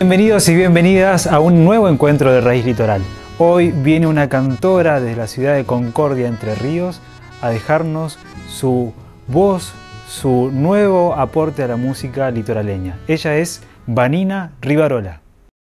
Bienvenidos y bienvenidas a un nuevo encuentro de Raíz Litoral. Hoy viene una cantora desde la ciudad de Concordia, Entre Ríos, a dejarnos su voz, su nuevo aporte a la música litoraleña. Ella es Vanina Rivarola.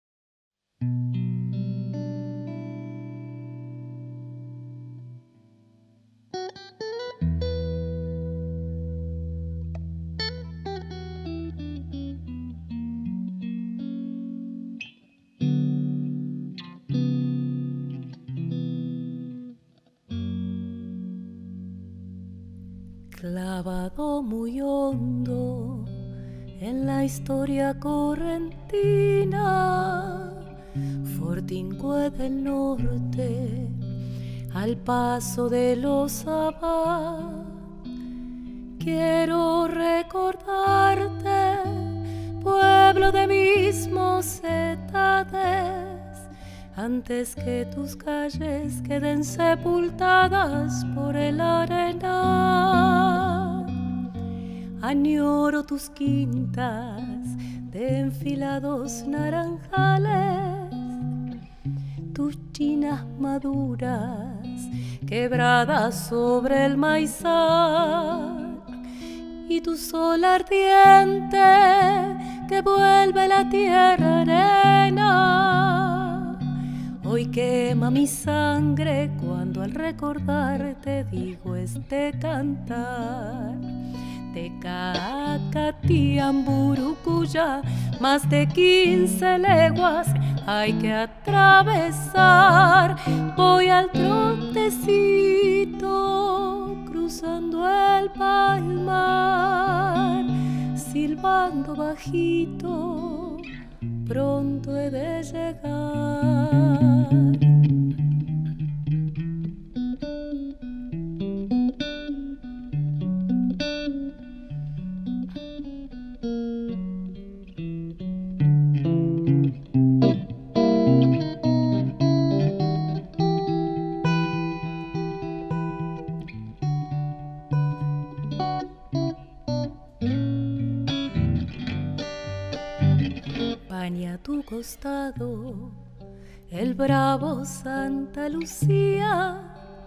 Clavado muy hondo en la historia correntina, Fortíncue del norte, al paso de los Abad, quiero recordarte, pueblo de mis mocedades, antes que tus calles queden sepultadas por el arenal. Añoro tus quintas de enfilados naranjales, tus chinas maduras quebradas sobre el maizal, y tu sol ardiente que vuelve la tierra arena. Hoy quema mi sangre cuando al recordarte digo este cantar. De Cacatiamburucuya, más de 15 leguas hay que atravesar. Voy al trotecito cruzando el palmar, silbando bajito, pronto he de llegar. Baña tu costado el bravo Santa Lucía,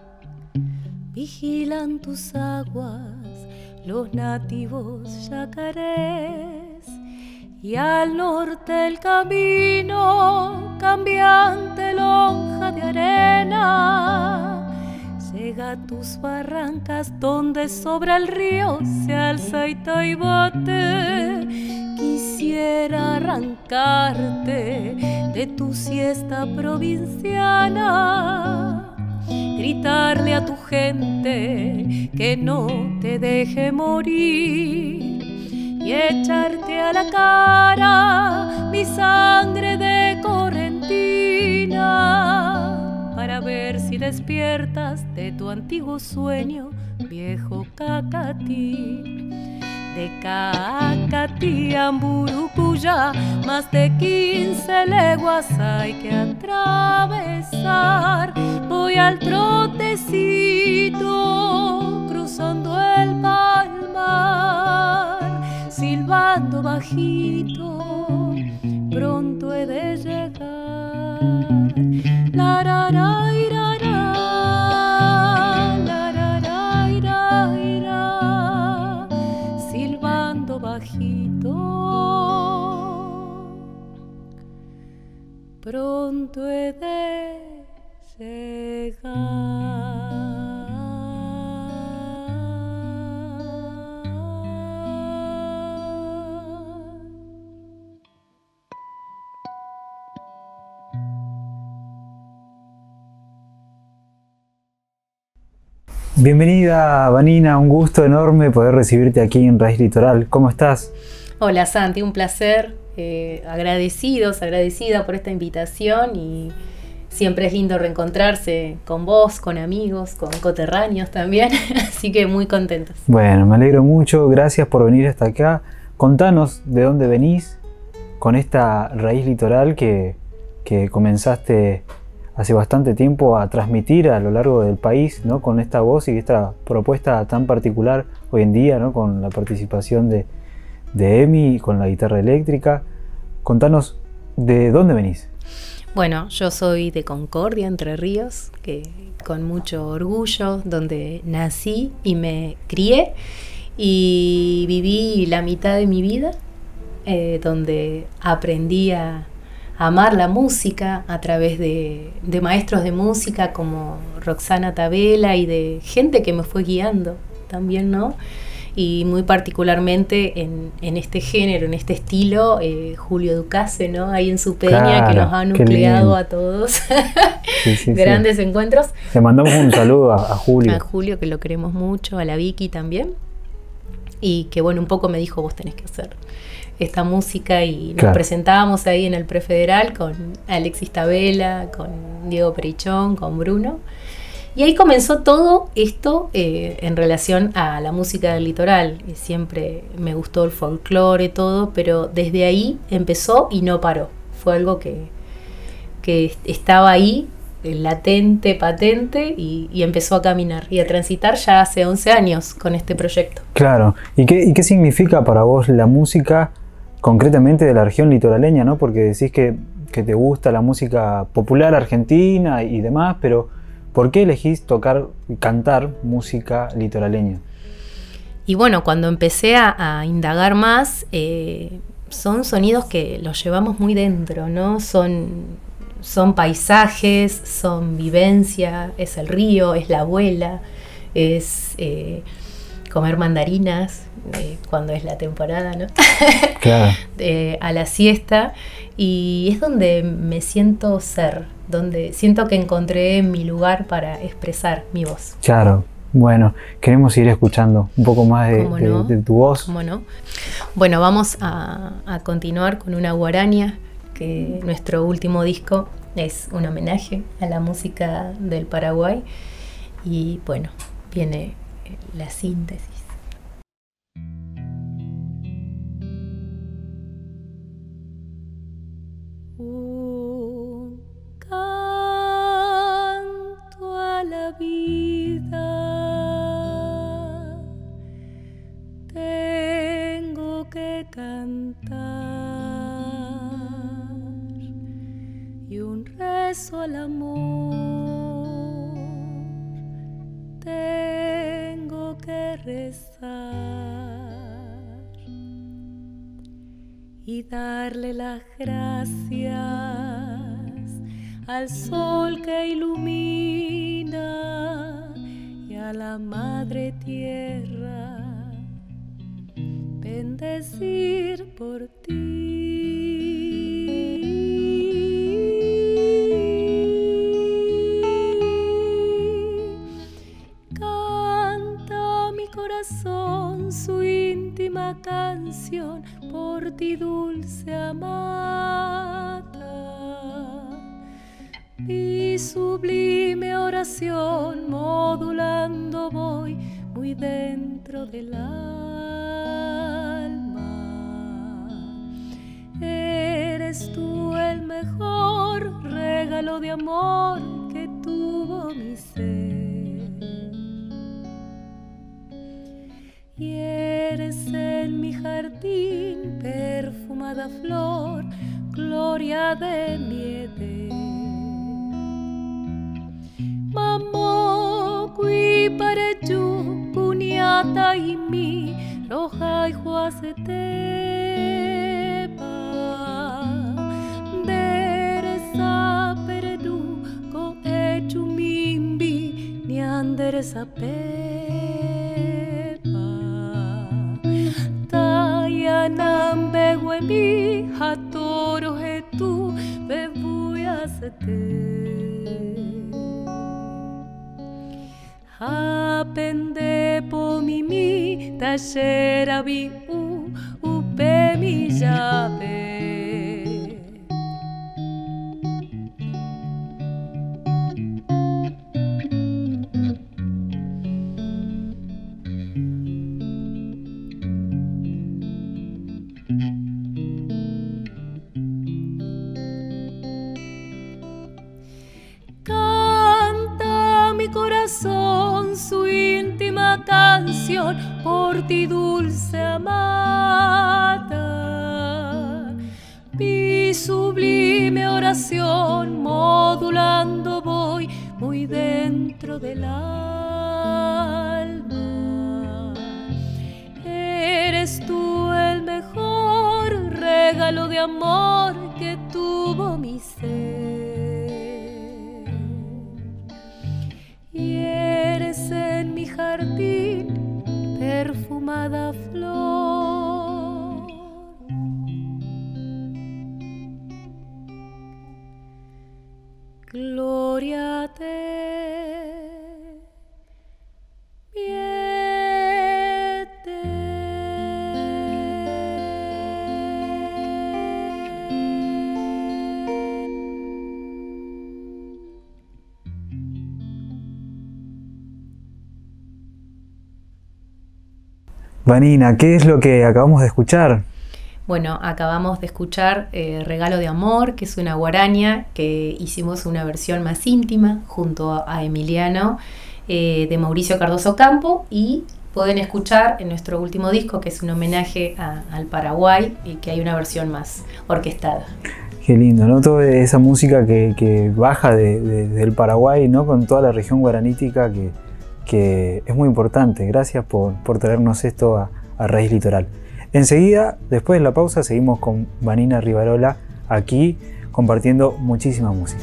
vigilan tus aguas los nativos yacarés, y al norte el camino cambiante lonja de arena llega a tus barrancas donde sobra el río se alza Itaibate. Quisiera arrancarte de tu siesta provinciana, gritarle a tu gente que no te deje morir y echarte a la cara mi sangre de correntina para ver si despiertas de tu antiguo sueño, viejo Cacatí. De Cacatiamburucuya, más de 15 leguas hay que atravesar. Voy al trotecito cruzando el palmar, silbando bajito, pronto he de llegar. La ra ra ira ra, la ra ra ira ira, silbando bajito, pronto he de llegar. Bienvenida, Vanina, un gusto enorme poder recibirte aquí en Raíz Litoral. ¿Cómo estás? Hola Santi, un placer, agradecida por esta invitación, y siempre es lindo reencontrarse con vos, con amigos, con coterráneos también, así que muy contentos. Bueno, me alegro mucho, gracias por venir hasta acá. Contanos de dónde venís con esta Raíz Litoral que comenzaste hace bastante tiempo a transmitir a lo largo del país, ¿no? Con esta voz y esta propuesta tan particular hoy en día, ¿no? Con la participación de Emi, con la guitarra eléctrica. Contanos ¿De dónde venís? Bueno, yo soy de Concordia, Entre Ríos, que con mucho orgullo, donde nací y me crié y viví la mitad de mi vida, donde aprendí a amar la música a través de maestros de música como Roxana Tabela y de gente que me fue guiando también, ¿no? Y muy particularmente en este género, en este estilo, Julio Ducase, ¿no? Ahí en su peña, claro, que nos ha nucleado a todos. Sí, grandes encuentros. Le mandamos un saludo a Julio. A Julio, que lo queremos mucho, a la Vicky también. Y que bueno, un poco me dijo, vos tenés que hacer esta música, y nos presentábamos ahí en el Prefederal con Alexis Tabela, con Diego Perichón, con Bruno. Y ahí comenzó todo esto en relación a la música del litoral. Siempre me gustó el folclore, todo, pero desde ahí empezó y no paró. Fue algo que estaba ahí, latente, patente, y empezó a caminar y a transitar ya hace 11 años con este proyecto. Claro. ¿Y qué significa para vos la música concretamente de la región litoraleña, ¿no? Porque decís que te gusta la música popular argentina y demás, pero ¿por qué elegís tocar y cantar música litoraleña? Y bueno, cuando empecé a indagar más, son sonidos que los llevamos muy dentro, ¿no? Son paisajes, son vivencia, es el río, es la abuela, es comer mandarinas cuando es la temporada, ¿no? Claro. A la siesta, y es donde me siento ser, donde siento que encontré mi lugar para expresar mi voz. Claro. Bueno, queremos ir escuchando un poco más de tu voz. ¿Cómo no? Bueno, vamos a continuar con una guaraña, que nuestro último disco es un homenaje a la música del Paraguay, y bueno, viene la síntesis. Un canto a la vida tengo que cantar, y un rezo al amor tengo que rezar, y darle las gracias al sol que ilumina y a la madre tierra, bendecir por ti. Canta mi corazón su íntima canción, por ti dulce amada, mi sublime oración modulando voy muy dentro del alma. Eres tú el mejor regalo de amor que tuvo mi ser, y eres en mi jardín perfumada flor, gloria de mi Edén. Mamo qui pareju punyata imi roja y juacetepa deresa peredu ko echu mimbi nianderesa Nambe huemi hatoro hetu bebuyasete apende po mimi tashera bi upe mi llave. Su íntima canción, por ti dulce amada, mi sublime oración modulando voy muy dentro del alma. Eres tú el mejor regalo de amor que tuvo mi ser, y eres en mi jardín perfumada flor. Gloria a te, Vanina, ¿qué es lo que acabamos de escuchar? Bueno, acabamos de escuchar Regalo de Amor, que es una guaraña que hicimos una versión más íntima junto a Emiliano, de Mauricio Cardoso Campo, y pueden escuchar en nuestro último disco, que es un homenaje al Paraguay, y que hay una versión más orquestada. Qué lindo, ¿no? Toda esa música que baja del Paraguay, ¿no? Con toda la región guaranítica que es muy importante. Gracias por traernos esto a Raíz Litoral. Enseguida, después de la pausa, seguimos con Vanina Rivarola aquí compartiendo muchísima música.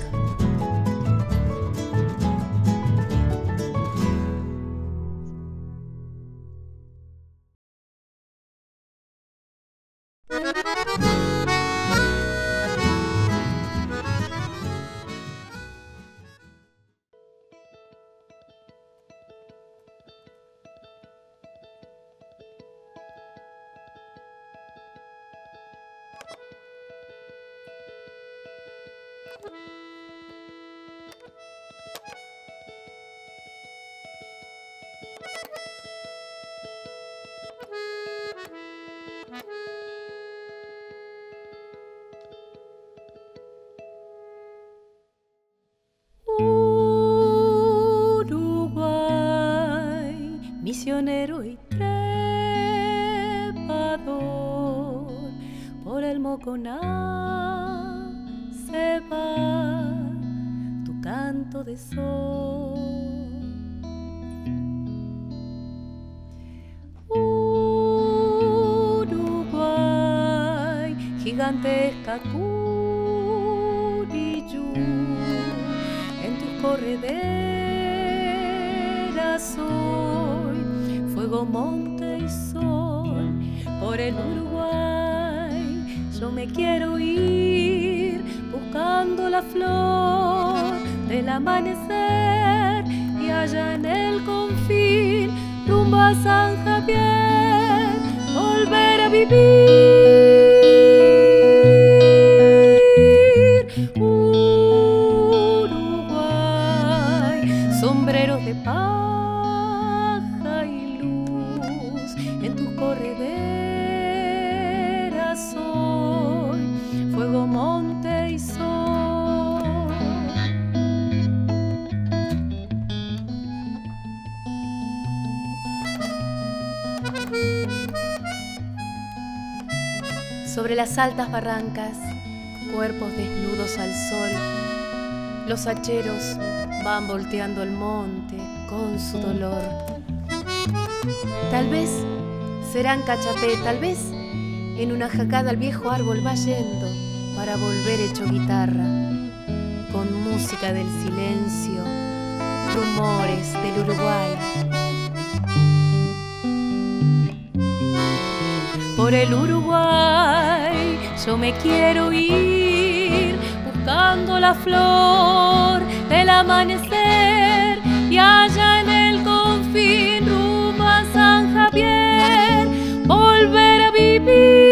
Uruguay, misionero y trepador, por el Moconá se va tu canto de sol. Uruguay, gigantesca Curiyú, en tus correderas soy fuego, monte y sol. Por el Uruguay yo me quiero ir, buscando la flor del amanecer, y allá en el confín rumbo a San Javier volver a vivir. Sombreros de paja y luz, en tus correderas soy fuego, monte y sol. Sobre las altas barrancas, cuerpos desnudos al sol, los hacheros van volteando el monte con su dolor. Tal vez serán cachapé, tal vez en una jacada el viejo árbol va yendo para volver hecho guitarra, con música del silencio, rumores del Uruguay. Por el Uruguay yo me quiero ir, buscando la flor del amanecer, y allá en el confín rumbo a San Javier volver a vivir.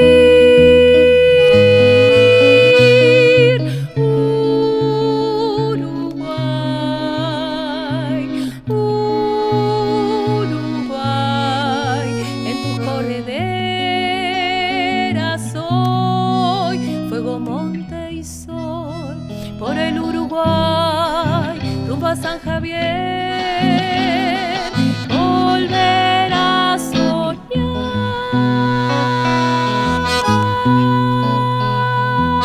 Uruguay, Uruguay, en tus correderas soy fuego, monte y sol. Por el Uruguay rumbo a San Javier volver a soñar.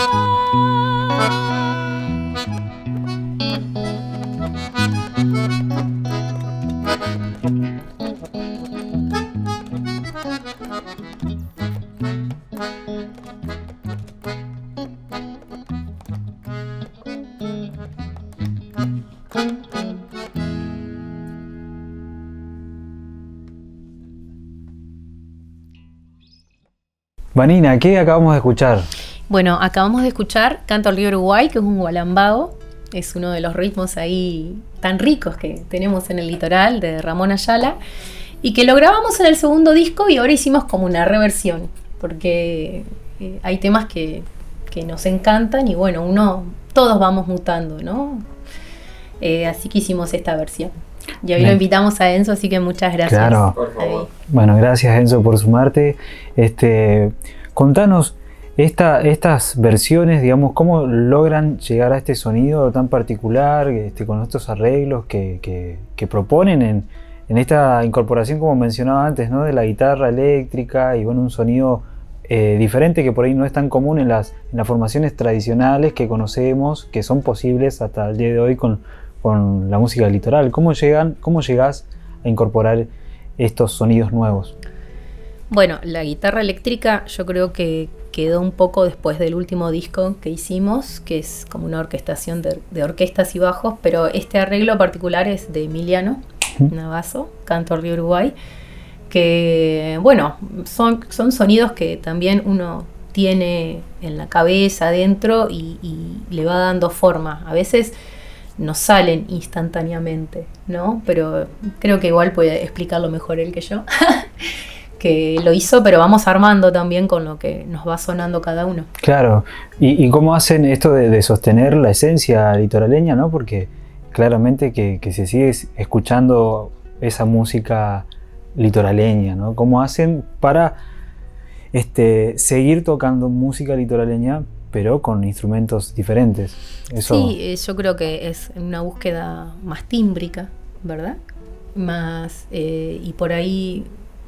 Vanina, ¿qué acabamos de escuchar? Bueno, acabamos de escuchar Canto al Río Uruguay, que es un gualambao. Es uno de los ritmos ahí tan ricos que tenemos en el litoral, de Ramón Ayala, y que lo grabamos en el segundo disco y ahora hicimos como una reversión, porque hay temas que nos encantan y bueno, todos vamos mutando, ¿no? Así que hicimos esta versión. Y hoy lo invitamos a Enzo, así que muchas gracias. Claro. Por favor. Bueno, gracias Enzo por sumarte. Contanos estas versiones, digamos, cómo logran llegar a este sonido tan particular, con estos arreglos que proponen en esta incorporación, como mencionaba antes, ¿no? De la guitarra eléctrica y bueno, un sonido diferente que por ahí no es tan común en las formaciones tradicionales que conocemos, que son posibles hasta el día de hoy con la música litoral. ¿Cómo llegás a incorporar estos sonidos nuevos? Bueno, la guitarra eléctrica yo creo que quedó un poco después del último disco que hicimos, que es como una orquestación de orquestas y bajos, pero este arreglo particular es de Emiliano Navazo, Canto al Río Uruguay, que bueno, son sonidos que también uno tiene en la cabeza adentro y le va dando forma. A veces no salen instantáneamente, ¿no? Pero creo que igual puede explicarlo mejor él que yo. Que lo hizo, pero vamos armando también con lo que nos va sonando cada uno. Claro, y cómo hacen esto de sostener la esencia litoraleña, ¿no? Porque claramente que se sigue escuchando esa música litoraleña, ¿no? ¿Cómo hacen para seguir tocando música litoraleña, pero con instrumentos diferentes? Eso... Sí, yo creo que es una búsqueda más tímbrica, ¿verdad? Más, y por ahí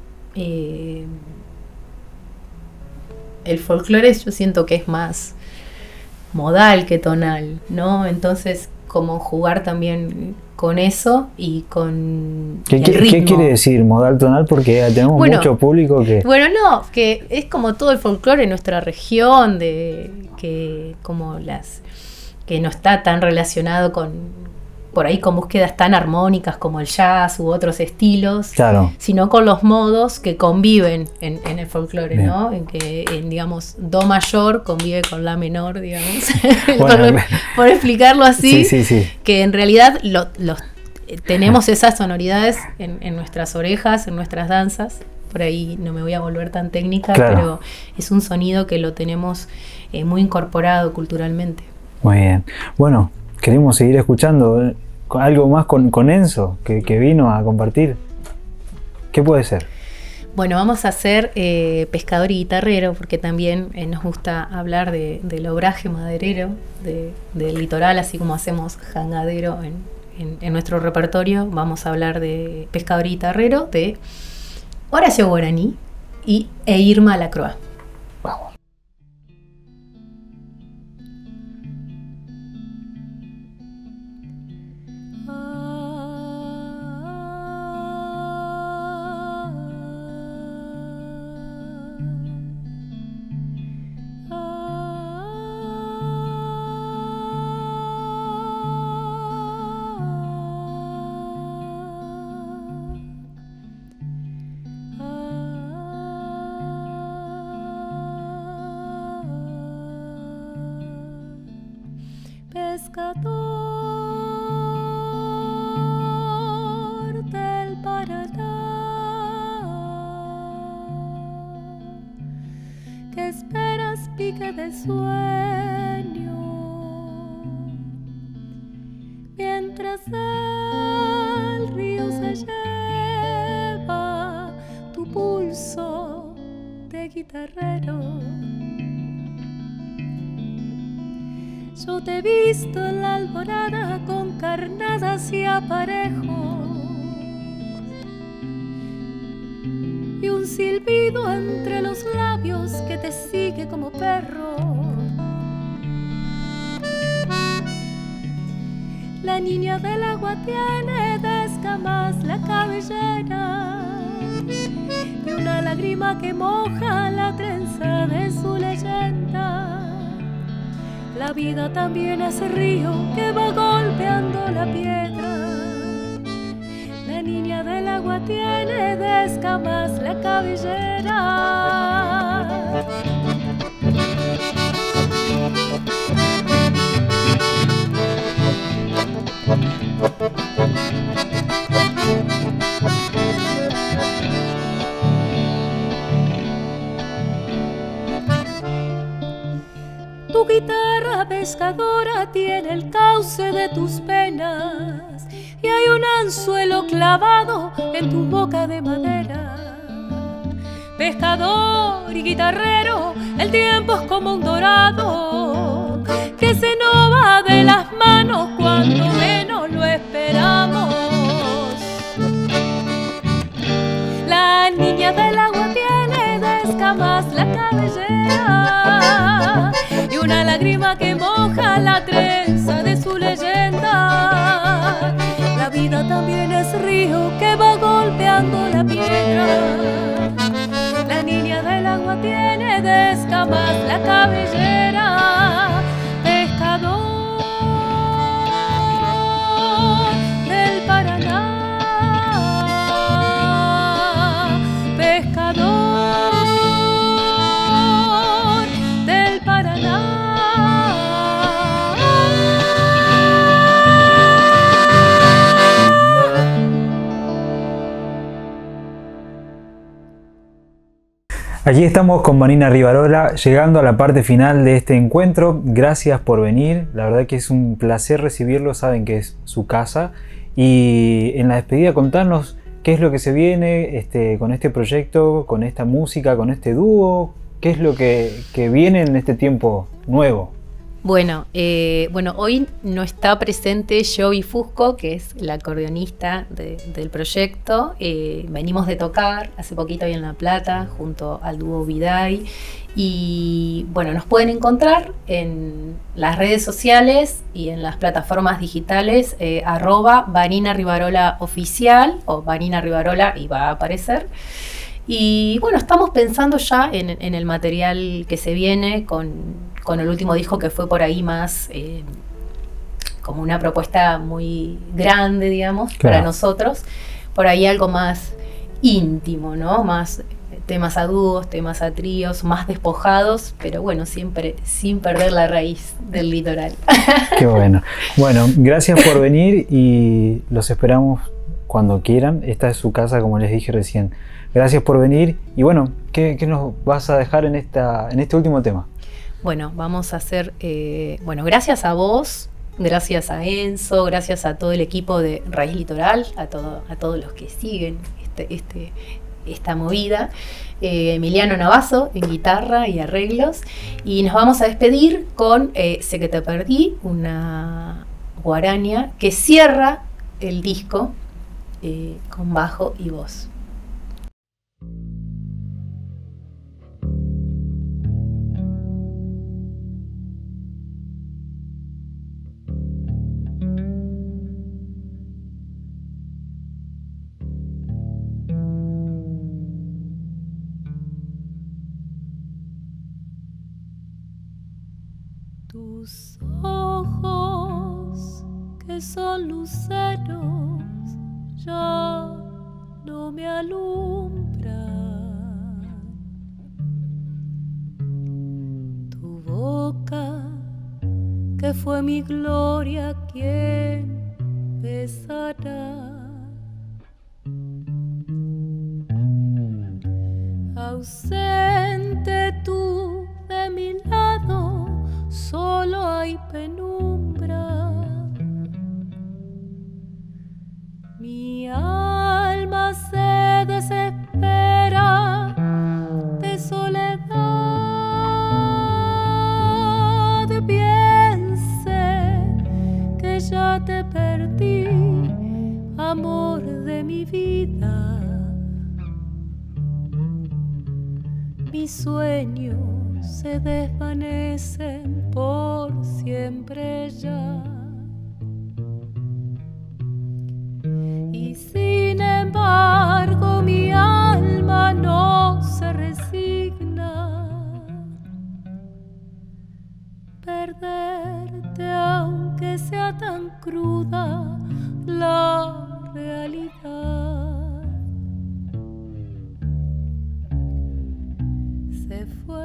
el folclore yo siento que es más modal que tonal, ¿no? Entonces, como jugar también con eso y con el ritmo. ¿Qué quiere decir modal tonal? Porque tenemos mucho público que... Bueno, no, que es como todo el folclore en nuestra región, que no está tan relacionado por ahí con búsquedas tan armónicas como el jazz u otros estilos, claro, sino con los modos que conviven en el folclore, ¿no? En que, digamos, do mayor convive con la menor, digamos, bueno, por explicarlo así, sí. Que en realidad tenemos esas sonoridades en nuestras orejas, en nuestras danzas. Por ahí no me voy a volver tan técnica, claro, pero es un sonido que lo tenemos muy incorporado culturalmente. Muy bien. Bueno, queremos seguir escuchando algo más con Enzo, que vino a compartir. ¿Qué puede ser? Bueno, vamos a hacer pescador y guitarrero, porque también nos gusta hablar del obraje maderero del litoral, así como hacemos jangadero en nuestro repertorio. Vamos a hablar de pescador y guitarrero, de Horacio Guaraní e Irma Lacroix. Vamos. Pescador del Paraná, que esperas pique de sueño, mientras el río se lleva tu pulso de guitarrero. Yo te he visto en la alborada con carnadas y aparejos y un silbido entre los labios que te sigue como perro. La niña del agua tiene de escamas la cabellera y una lágrima que moja la trenza de su leyenda. La vida también es río que va golpeando la piedra. La niña del agua tiene de escamas la cabellera. Tu guitarra pescadora tiene el cauce de tus penas y hay un anzuelo clavado en tu boca de madera. Pescador y guitarrero, el tiempo es como un dorado que se nos va de las manos cuando menos lo esperamos. La niña del agua tiene de escamas la cabellera y una lágrima que moja la trenza de su leyenda. La vida también es río que va golpeando la piedra. La niña del agua tiene de escamas la cabellera. Pescador del Paraná, pescador del Paraná. Aquí estamos con Vanina Rivarola, llegando a la parte final de este encuentro. Gracias por venir, la verdad que es un placer recibirlo, saben que es su casa. Y en la despedida contanos qué es lo que se viene con este proyecto, con esta música, con este dúo, qué es lo que viene en este tiempo nuevo. Bueno, hoy no está presente Joey Fusco, que es la acordeonista del proyecto. Venimos de tocar hace poquito ahí en La Plata junto al dúo Viday. Y bueno, nos pueden encontrar en las redes sociales y en las plataformas digitales @Vanina Rivarola oficial o Vanina Rivarola y va a aparecer. Y bueno, estamos pensando ya en el material que se viene con el último disco, que fue por ahí más como una propuesta muy grande, digamos, claro, para nosotros. Por ahí algo más íntimo, ¿no? Más temas a dúos, temas a tríos, más despojados, pero bueno, siempre sin perder la raíz del litoral. Qué bueno. Bueno, gracias por venir y los esperamos cuando quieran. Esta es su casa, como les dije recién. Gracias por venir y bueno, ¿qué nos vas a dejar en este último tema? Bueno, vamos a hacer, gracias a vos, gracias a Enzo, gracias a todo el equipo de Raíz Litoral, a todos los que siguen esta movida, Emiliano Navazo en guitarra y arreglos, y nos vamos a despedir con Sé que te perdí, una guaraña que cierra el disco con bajo y voz. Tus ojos, que son luceros, ya no me alumbran. Tu boca, que fue mi gloria, ¿quién besará? Ausente tú de mi lado, solo hay penumbra. Mi alma se desespera de soledad. Piense que ya te perdí, amor de mi vida. Mis sueños se desvanecen por siempre ya. Y sin embargo mi alma no se resigna. Perderte aunque sea tan cruda la realidad. se fue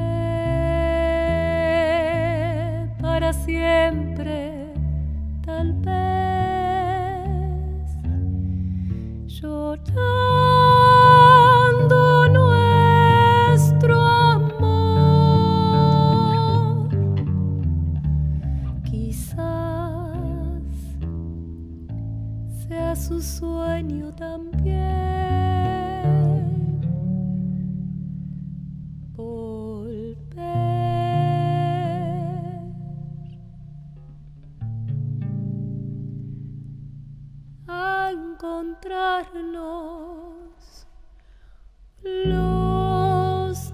para siempre, tal vez, llorando nuestro amor. Quizás sea su sueño también. Encontrarnos los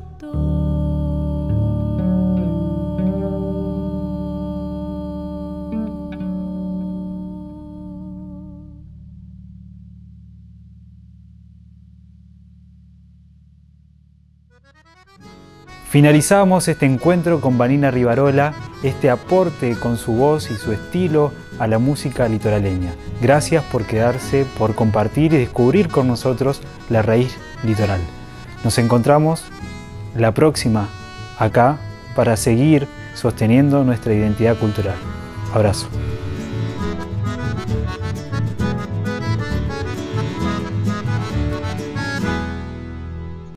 Finalizamos este encuentro con Vanina Rivarola, este aporte con su voz y su estilo a la música litoraleña. Gracias por quedarse, por compartir y descubrir con nosotros la raíz litoral. Nos encontramos la próxima acá para seguir sosteniendo nuestra identidad cultural. Abrazo.